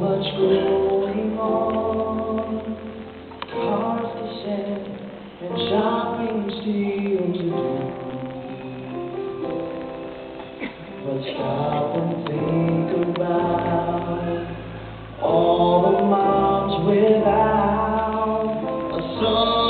much going on, cars to sell and shopping still to do. But stop and think about all the moms without a son.